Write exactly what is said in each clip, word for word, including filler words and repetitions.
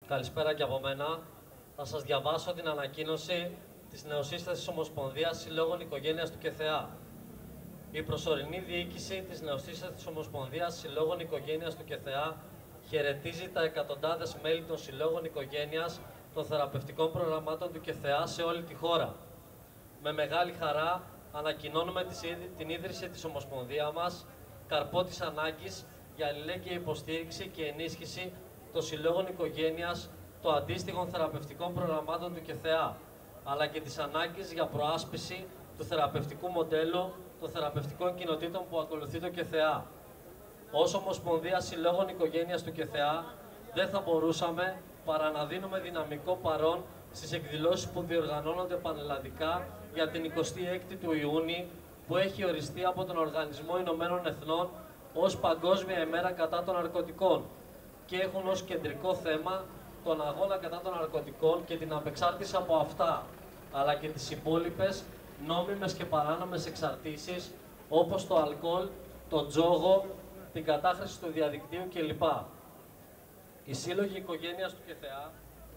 Καλησπέρα και από μένα. Θα σας διαβάσω την ανακοίνωση της νεοσύστασης Ομοσπονδίας Συλλόγων Οικογένειας του ΚΕΘΕΑ. Η προσωρινή διοίκηση της νεοσύστασης Ομοσπονδίας Συλλόγων Οικογένειας του ΚΕΘΕΑ χαιρετίζει τα εκατοντάδες μέλη των Συλλόγων Οικογένειας των θεραπευτικών προγραμμάτων του ΚΕΘΕΑ σε όλη τη χώρα. Με μεγάλη χαρά ανακοινώνουμε την ίδρυση της Ομοσπονδία μας, καρπό της ανάγκης για αλληλέγγυη υποστήριξη και ενίσχυση των Συλλόγων Οικογένειας των αντίστοιχων θεραπευτικών προγραμμάτων του ΚΕΘΕΑ, αλλά και της ανάγκης για προάσπιση του θεραπευτικού μοντέλου των θεραπευτικών κοινοτήτων που ακολουθεί το ΚΕΘΕΑ. Ως Ομοσπονδία Συλλόγων Οικογένειας του ΚΕΘΕΑ δεν θα μπορούσαμε παρά να δίνουμε δυναμικό παρόν στις εκδηλώσεις που διοργανώνονται πανελλαδικά για την εικοστή έκτη του Ιούνιου, που έχει οριστεί από τον Οργανισμό Ηνωμένων Εθνών ως Παγκόσμια ημέρα κατά των ναρκωτικών και έχουν ως κεντρικό θέμα τον αγώνα κατά των ναρκωτικών και την απεξάρτηση από αυτά, αλλά και τις υπόλοιπες νόμιμες και παράνομες εξαρτήσεις όπως το αλκοόλ, το τζόγο, την κατάχρηση του διαδικτύου κλπ. Οι Σύλλογοι Οικογένειας του ΚΕΘΕΑ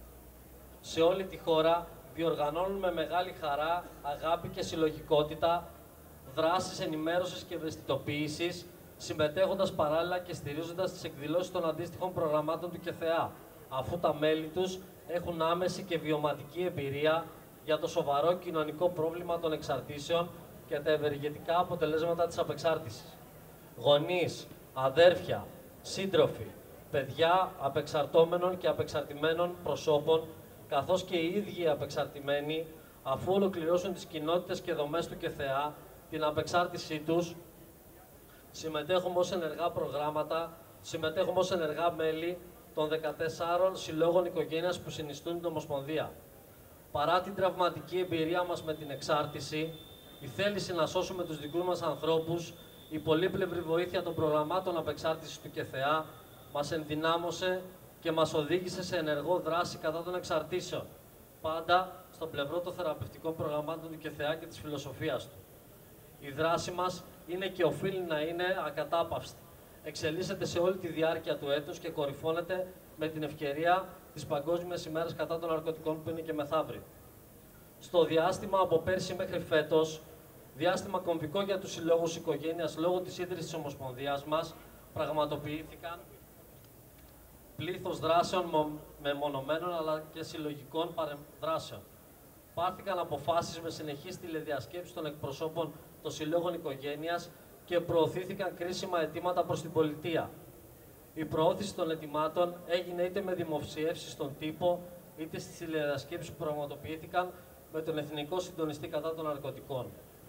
σε όλη τη χώρα διοργανώνουν με μεγάλη χαρά, αγάπη και συλλογικότητα δράσεις ενημέρωσης και ευαισθητοποίησης, συμμετέχοντας παράλληλα και στηρίζοντας τις εκδηλώσεις των αντίστοιχων προγραμμάτων του ΚΕΘΕΑ, αφού τα μέλη τους έχουν άμεση και βιωματική εμπειρία για το σοβαρό κοινωνικό πρόβλημα των εξαρτήσεων και τα ευεργετικά αποτελέσματα της απεξάρτησης. Γονείς, αδέρφια, σύντροφοι, παιδιά απεξαρτώμενων και απεξαρτημένων προσώπων, καθώς και οι ίδιοι απεξαρτημένοι, αφού ολοκληρώσουν τις κοινότητες και δομές του ΚΕΘΕΑ, την απεξάρτησή τους, συμμετέχουμε ως ενεργά προγράμματα, συμμετέχουμε ως ενεργά μέλη των δεκατεσσάρων συλλόγων οικογένειας που συνιστούν την Ομοσπονδία. Παρά την τραυματική εμπειρία μας με την εξάρτηση, η θέληση να σώσουμε τους δικούς μας ανθρώπους, η πολύπλευρη βοήθεια των προγραμμάτων απεξάρτησης του ΚΕΘΕΑ μας ενδυνάμωσε και μας οδήγησε σε ενεργό δράση κατά των εξαρτήσεων, πάντα στο πλευρό των θεραπευτικών προγραμμάτων του ΚΕΘΕΑ και της φιλοσοφίας του. Η δράση μας είναι και οφείλει να είναι ακατάπαυστη. Εξελίσσεται σε όλη τη διάρκεια του έτους και κορυφώνεται με την ευκαιρία της Παγκόσμιας ημέρας κατά των ναρκωτικών που είναι και μεθαύριο. Στο διάστημα από πέρσι μέχρι φέτος, διάστημα κομβικό για τους συλλόγους οικογένειας λόγω της ίδρυσης της Ομοσπονδίας μας, πραγματοποιήθηκαν πλήθος δράσεων μεμονωμένων αλλά και συλλογικών παρεμβάσεων. Πάρθηκαν αποφάσεις με συνεχείς τηλεδιασκέψεις των εκπροσώπων των συλλόγων οικογένειας και προωθήθηκαν κρίσιμα αιτήματα προς την πολιτεία. Η προώθηση των αιτημάτων έγινε είτε με δημοσιεύσεις στον τύπο, είτε στις τηλεδιασκέψεις που πραγματοποιήθηκαν με τον Εθνικό Συντονιστή κατά των Ναρκωτικών.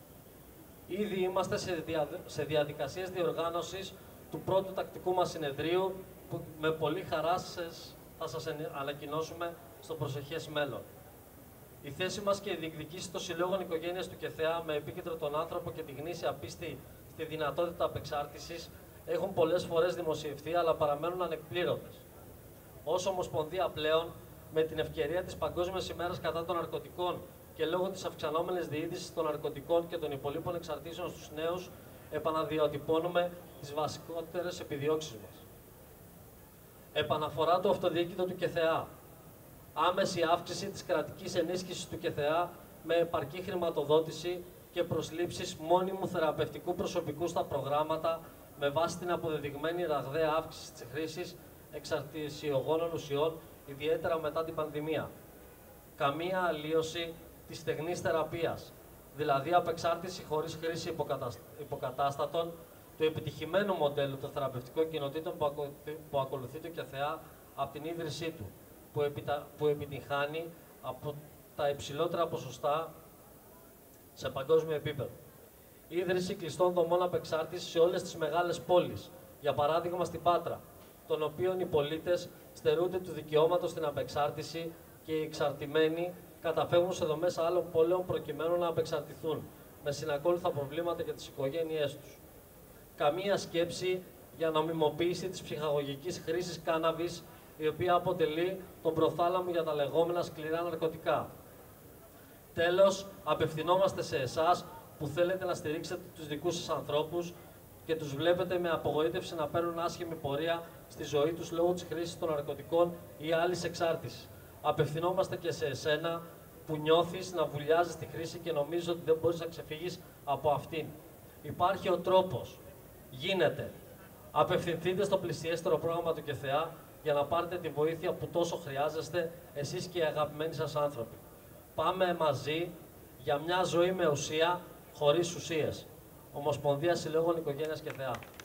Ήδη είμαστε σε, δια... σε διαδικασίες διοργάνωσης του πρώτου τακτικού μας συνεδρίου, που με πολύ χαρά θα σας ανακοινώσουμε στο προσεχές μέλλον. Η θέση μας και η διεκδικήση των συλλόγων οικογένειας του ΚΕΘΕΑ με επίκεντρο τον άνθρωπο και τη γνήσια πίστη στη δυνατότητα απεξάρτησης έχουν πολλές φορές δημοσιευθεί, αλλά παραμένουν ανεκπλήρωτες. Ως Ομοσπονδία πλέον, με την ευκαιρία της Παγκόσμιας ημέρας κατά των ναρκωτικών και λόγω της αυξανόμενης διείδησης των ναρκωτικών και των υπολείπων εξαρτήσεων στους νέους, επαναδιατυπώνουμε τις βασικότερες επιδιώξεις μας. Επαναφορά του αυτοδιοίκητο του ΚΕΘΕΑ. Άμεση αύξηση της κρατικής ενίσχυσης του ΚΕΘΕΑ με επαρκή χρηματοδότηση και προσλήψεις μόνιμου θεραπευτικού προσωπικού στα προγράμματα με βάση την αποδεδειγμένη ραγδαία αύξηση της χρήσης εξαρτησιογόνων ουσιών, ιδιαίτερα μετά την πανδημία. Καμία αλλίωση της στεγνής θεραπείας, δηλαδή απεξάρτηση χωρίς χρήση υποκατάστατων, του επιτυχημένου μοντέλου των θεραπευτικών κοινοτήτων που ακολουθεί το ΚΕΘΕΑ από την ίδρυσή του, που, επιτα... που επιτυχάνει από τα υψηλότερα ποσοστά σε παγκόσμιο επίπεδο. Η ίδρυση κλειστών δομών απεξάρτησης σε όλες τις μεγάλες πόλεις, για παράδειγμα στην Πάτρα, των οποίων οι πολίτες στερούνται του δικαιώματος στην απεξάρτηση και οι εξαρτημένοι καταφεύγουν σε δομές άλλων πόλεων προκειμένου να απεξαρτηθούν, με συνακόλουθα προβλήματα για τις οικογένειές τους. Καμία σκέψη για νομιμοποίηση της ψυχαγωγικής χρήσης κάναβης, η οποία αποτελεί τον προθάλαμο για τα λεγόμενα σκληρά ναρκωτικά. Τέλος, απευθυνόμαστε σε εσάς που θέλετε να στηρίξετε τους δικούς σας ανθρώπους και τους βλέπετε με απογοήτευση να παίρνουν άσχημη πορεία στη ζωή τους λόγω της χρήσης των ναρκωτικών ή άλλης εξάρτησης. Απευθυνόμαστε και σε εσένα που νιώθεις να βουλιάζεις τη χρήση και νομίζεις ότι δεν μπορείς να ξεφύγεις από αυτήν. Υπάρχει ο τρόπος. Γίνεται. Απευθυνθείτε στο πλησιέστερο πρόγραμμα του ΚΕΘΕΑ για να πάρετε τη βοήθεια που τόσο χρειάζεστε εσείς και οι αγαπημένοι σας άνθρωποι. Πάμε μαζί για μια ζωή με ουσία, χωρίς ουσίες. Ομοσπονδία Συλλόγων Οικογένειας ΚΕΘΕΑ.